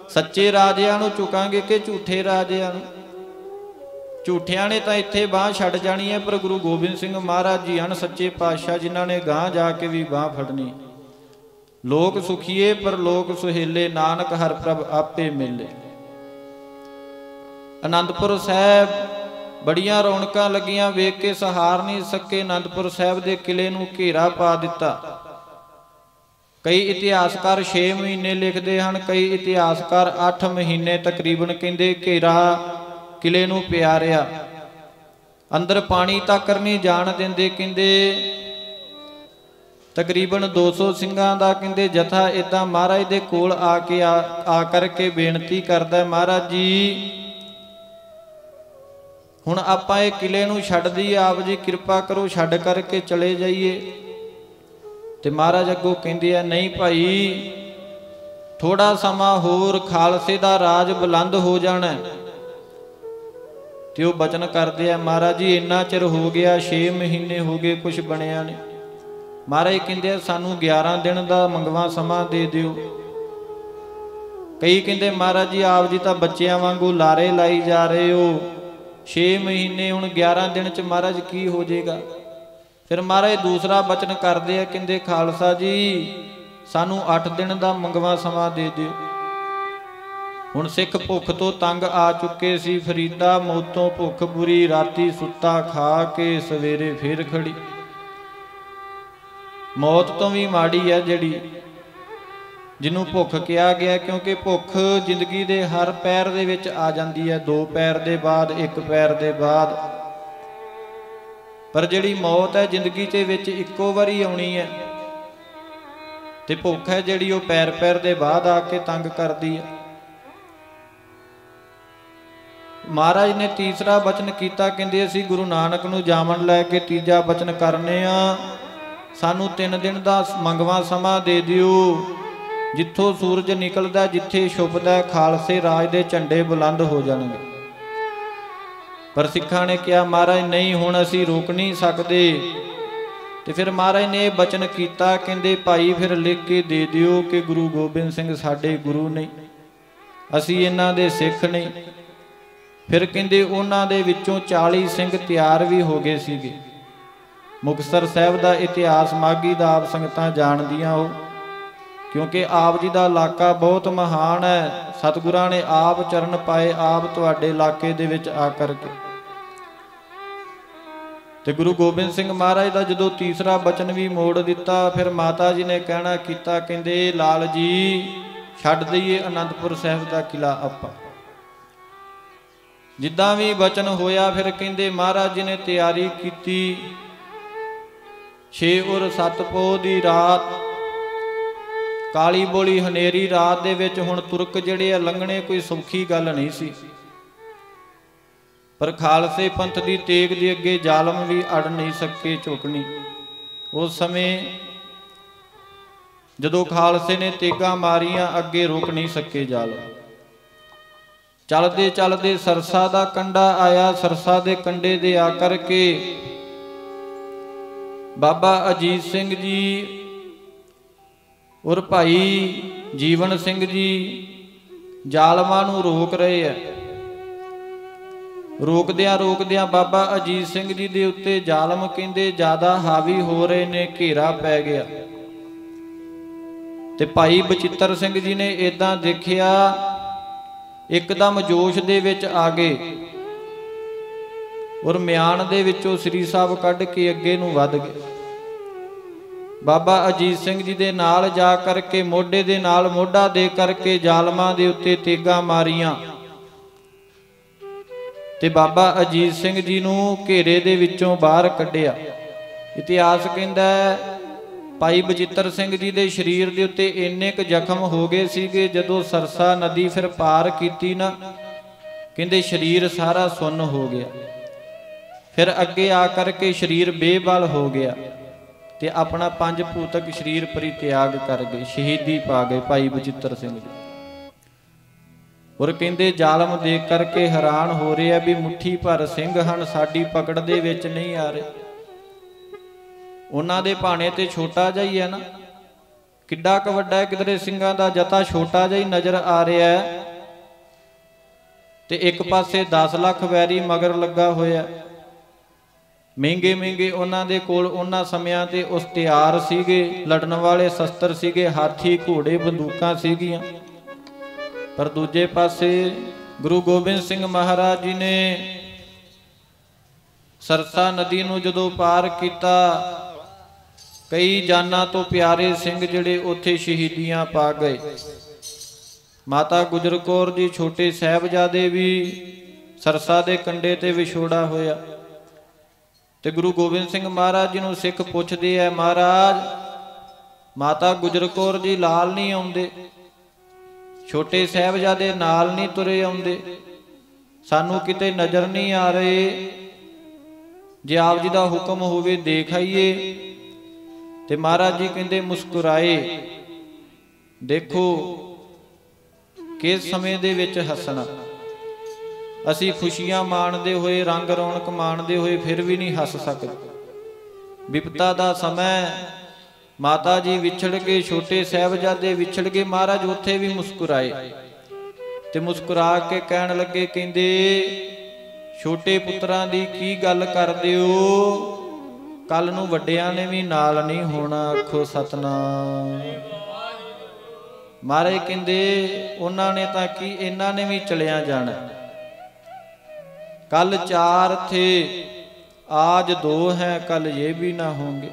सच्चे राजिਆਂ ਨੂੰ चुकांगे कि झूठे राजिਆਂ ਨੂੰ? झूठियां ने तो इत्थे बांह छड़ जानी है, पर गुरु गोबिंद सिंह महाराज जी हन सच्चे पातशाह जिन्हां ने गांह जाके भी बांह फड़नी। लोक सुखीए पर लोक सुहेले, नानक हर प्रभ आपे मिले। आनंदपुर साहब बड़ियां रौनकां लगियां, वेख के सहार नहीं सके। आनंदपुर साहब दे किले नूं घेरा पा दिता। कई इतिहासकार 6 महीने लिखते हैं, कई इतिहासकार 8 महीने तकरीबन कहते घेरा किले नूं पिया रहा। अंदर पानी तक नहीं जाण दिंदे। कहते तकरीबन 200 ਸਿੰਘਾਂ ਦਾ कहते जथा इदां महाराज दे कोल आके आ करके बेनती करदा, महाराज जी हुण आपां इह किले नूं छड्ड दईए, आप जी किरपा करो छड्ड करके चले जाइए। ते महाराज अगों कहंदे आ, नहीं भाई थोड़ा समा होर खालसे दा राज बुलंद हो जाना। ते ओह बचन करदे आ, महाराज जी इन्ना चिर हो गया, 6 महीने हो गए, कुछ बनिया नहीं। महाराज कहंदे सानू 11 दिन का मंगवा समा दे दिओ। कई कहंदे महाराज जी आप जी तां बच्चियां वांगू लारे लाई जा रहे हो, 6 महीने हुण 11 दिन च महाराज की हो जाएगा। फिर महाराज दूसरा बचन करदे आ, कहंदे खालसा जी सानू 8 दिन का मंगवा समा दे दिओ। हुण सिख भुख तो तंग आ चुके सी, फरीदा मौतों भुख बुरी, राती सुत्ता खा के सवेरे फिर खड़ी। मौत तो भी माड़ी है जिहड़ी जिन्हों भुख कहा गया, क्योंकि भुख जिंदगी के हर पैर दे विच आ जाती है, 2 पैर दे बाद 1 पैर दे बाद। पर जिहड़ी मौत है जिंदगी दे विच इक्को वारी आउणी है, ते भुख है जिहड़ी वो पैर पैर दे बाद आके तंग करदी है। महाराज ने तीसरा बचन किया, कहते असी गुरु नानक नूं जामन लैके तीजा बचन करने आ, सानू 3 दिन का मंगवा समा दे दिओ। जिथों सूरज निकलदा जिथे छुपदा खालसे राज दे झंडे बुलंद हो जाणगे। पर सिखां ने कहा महाराज नहीं हुण असी रोक नहीं सकते। ते फिर महाराज ने बचन किया, कहते भाई फिर लिख के दे दिओ कि गुरु गोबिंद सिंह साडे गुरु नहीं, असी इन्हां दे सिख नहीं। फिर कहते उन्हां दे विचों 40 सिंह तैयार भी हो गए सीगे। मुक्तसर साहब का इतिहास माघी का आप संगतां जाणदियां हो, क्योंकि आप जी का इलाका बहुत महान है। सतगुरां ने आप चरण पाए, आप तुहाडे इलाके दे विच आ करके। ते गुरु गोबिंद सिंह महाराज का जदों तीसरा बचन भी मोड़ दिता, फिर माता जी ने कहना किया, कहते लाल जी छड्ड दईए आनंदपुर साहब का किला आपां। जिद्दां भी बचन होया, फिर कहते महाराज जी ने तैयारी की। 6 और 7 पोह दी रात, काली बोली हनेरी रात दे विच हुण तुरक जिहड़े आ लंघणे कोई सौखी गल नहीं सी। पर खालसे पंथ दी तेग दे अगे जालम भी अड़ नहीं सके झुकनी। उस समय जदों खालसे ने तेगां मारियां अगे रुक नहीं सके जालम। चलते चलते सरसा का कंडा आया, सरसा के कंडे दे आकर के बाबा अजीत सिंह जी और भाई जीवन सिंह जी जालमां नूं रोक रहे हैं। रोकदियां बाबा अजीत सिंह जी के उत्ते जालम कहते ज्यादा हावी हो रहे ने, घेरा पै गया। ते भाई बचित्र सिंह जी ने इदां देखिया, एकदम जोश दे विच आ गए और म्यान दे विचों श्री साहब कढ़ के अगे नूं वध गए। बाबा अजीत सिंह जी दे नाल जा करके मोढे दे नाल मोढा दे करके जालमां दे उत्ते तेगां मारियां। ते बाबा अजीत सिंह जी नूं घेरे दे विचों बाहर कढिया। इतिहास कहंदा भाई बचित्र सिंह जी के शरीर के उत्ते इन्ने क जख्म हो गए सीगे, जदों सरसा नदी फिर पार की ना, कहते शरीर सारा सुन्न हो गया। फिर अगे आकर के शरीर बेबल हो गया, ते अपना 5 भूतक शरीर परित्याग कर गए, शहीदी पा गए भाई बचित्र सिंह जी। और कहते जालम देख करके हैरान हो रहे भी मुट्ठी भर सिंह हन, साडी पकड़ दे विच नहीं आ रहे। उन्हां दे भाणे ते छोटा जिहा ही है ना, ਕਿੱਡਾ ਕ ਵੱਡਾ ਹੈ, ਕਿਧਰੇ ਸਿੰਘਾਂ ਦਾ ਜਥਾ ਛੋਟਾ ਜਿਹਾ ਹੀ ਨਜ਼ਰ ਆ ਰਿਹਾ ਹੈ ਤੇ ਇੱਕ ਪਾਸੇ 10 ਲੱਖ ਵੈਰੀ ਮਗਰ ਲੱਗਾ ਹੋਇਆ। ਮਹਿੰਗੇ ਮਹਿੰਗੇ ਉਹਨਾਂ ਦੇ ਕੋਲ ਉਹਨਾਂ ਸਮਿਆਂ ਤੇ ਉਸ ਤਿਆਰ ਸੀਗੇ, ਲੜਨ ਵਾਲੇ ਸ਼ਸਤਰ ਸੀਗੇ, ਹਾਥੀ ਘੋੜੇ ਬੰਦੂਕਾਂ ਸੀਗੀਆਂ। ਪਰ ਦੂਜੇ ਪਾਸੇ ਗੁਰੂ ਗੋਬਿੰਦ ਸਿੰਘ ਮਹਾਰਾਜ ਜੀ ਨੇ ਸਰਸਾ ਨਦੀ ਨੂੰ ਜਦੋਂ ਪਾਰ ਕੀਤਾ, ਕਈ ਜਾਨਾਂ ਤੋਂ ਪਿਆਰੇ ਸਿੰਘ ਜਿਹੜੇ ਉੱਥੇ ਸ਼ਹੀਦੀਆਂ ਪਾ ਗਏ। ਮਾਤਾ ਗੁਜਰ ਕੌਰ ਜੀ, ਛੋਟੇ ਸਾਹਿਬਜ਼ਾਦੇ ਵੀ ਸਰਸਾ ਦੇ ਕੰਢੇ ਤੇ ਵਿਛੋੜਾ ਹੋਇਆ। ਤੇ ਗੁਰੂ ਗੋਬਿੰਦ ਸਿੰਘ ਮਹਾਰਾਜ ਜੀ ਨੂੰ ਸਿੱਖ ਪੁੱਛਦੇ ਐ, ਮਹਾਰਾਜ ਮਾਤਾ ਗੁਜਰ ਕੌਰ ਜੀ ਲਾਲ ਨਹੀਂ ਆਉਂਦੇ, ਛੋਟੇ ਸਾਹਿਬਜ਼ਾਦੇ ਨਾਲ ਨਹੀਂ ਤੁਰੇ ਆਉਂਦੇ, ਸਾਨੂੰ ਕਿਤੇ ਨਜ਼ਰ ਨਹੀਂ ਆ ਰਹੇ, ਜੇ ਆਪ ਜੀ ਦਾ ਹੁਕਮ ਹੋਵੇ ਦੇਖ ਆਈਏ। ਤੇ ਮਹਾਰਾਜ ਜੀ ਕਹਿੰਦੇ ਮੁਸਕਰਾਏ, ਦੇਖੋ ਕਿਸ ਸਮੇਂ ਦੇ ਵਿੱਚ ਹੱਸਣਾ, ਅਸੀਂ ਖੁਸ਼ੀਆਂ ਮਾਣਦੇ ਹੋਏ, ਰੰਗ ਰੌਣਕ ਮਾਣਦੇ ਹੋਏ ਫਿਰ ਵੀ ਨਹੀਂ ਹੱਸ ਸਕਦੇ। ਵਿਪਤਾ ਦਾ ਸਮਾਂ, ਮਾਤਾ ਜੀ ਵਿਛੜ ਗਏ, ਛੋਟੇ ਸਾਹਿਬਜ਼ਾਦੇ ਵਿਛੜ ਗਏ, ਮਹਾਰਾਜ ਉੱਥੇ ਵੀ ਮੁਸਕਰਾਏ ਤੇ ਮੁਸਕਰਾ ਕੇ ਕਹਿਣ ਲੱਗੇ, ਕਹਿੰਦੇ ਛੋਟੇ ਪੁੱਤਰਾਂ ਦੀ ਕੀ ਗੱਲ ਕਰਦੇ ਹੋ, ਕੱਲ ਨੂੰ ਵੱਡਿਆਂ ਨੇ ਵੀ ਨਾਲ ਨਹੀਂ ਹੋਣਾ, ਆਖੋ ਸਤਨਾਮ। ਮਹਾਰਾਜ ਕਹਿੰਦੇ ਉਹਨਾਂ ਨੇ ਤਾਂ ਕੀ, ਇਹਨਾਂ ਨੇ ਵੀ ਚਲਿਆ ਜਾਣਾ। कल चार थे आज दो हैं, कल ये भी ना होंगे।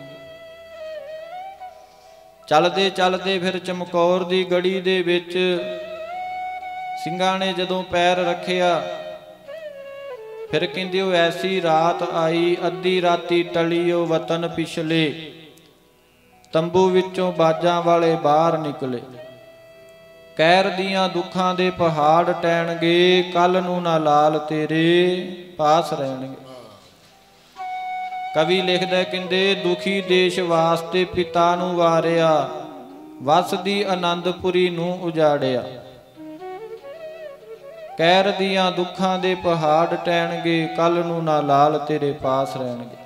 चलते चलते फिर चमकौर दी गड़ी दे विच ਸਿੰਘਾਂ ने जदों पैर रखिया, फिर कहंदे ओ ऐसी रात आई, अद्धी राती टलियो वतन पिछले, तंबू विचों बाजां वाले बाहर निकले। कैर दियां दुखां दे पहाड़ टैणगे, कल नूं ना लाल तेरे पास रहणगे। कवि लिखदा कहंदे दुखी देश वास्ते पिता नूं वारिया, वसदी आनंदपुरी नूं उजाड़िया। कैर दियां दुखां दे पहाड़ टैणगे, कल नूं ना लाल तेरे पास रहणगे।